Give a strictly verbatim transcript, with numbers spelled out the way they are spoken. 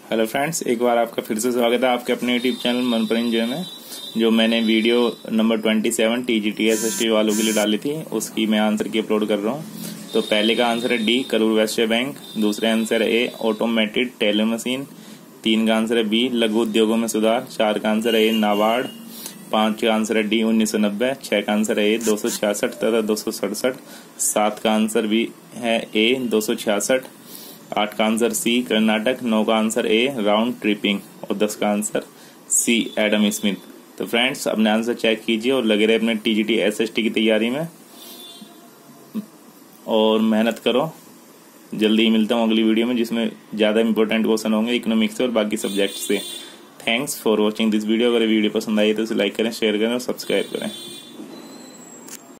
Hello friends, एक बार आपका फिर से स्वागत है आपके अपने यूट्यूब चैनल मनोरंजन में। जो मैंने वीडियो नंबर सत्ताईस टीजीटी एसएसटी वालों के लिए डाली थी उसकी मैं आंसर की अपलोड कर रहा हूँ। तो पहले का आंसर है डी करूर वैश्य बैंक, दूसरे आंसर है ए ऑटोमेटेड टेलर मशीन, तीन का आंसर है बी लघु उद्योगों में सुधार, चार का आंसर है ए नाबार्ड, पांच का आंसर है डी उन्नीस सौ नब्बे, छह का आंसर है ए दो सौ छियासठ तथा दो सौ सड़सठ, सात का आंसर भी है ए दो सौ छियासठ, आठ का आंसर सी कर्नाटक, नौ का आंसर ए राउंड ट्रिपिंग और दस का आंसर सी एडम स्मिथ। तो फ्रेंड्स, अपने आंसर चेक कीजिए और लगे रहे अपने टीजीटी एसएसटी की तैयारी में और मेहनत करो। जल्दी ही मिलता हूँ अगली वीडियो में जिसमें ज्यादा इंपॉर्टेंट क्वेश्चन होंगे इकोनॉमिक्स से और बाकी सब्जेक्ट से। Thanks for watching this video. अगर वीडियो पसंद आई तो इसे लाइक करें, शेयर करें और सब्सक्राइब करें।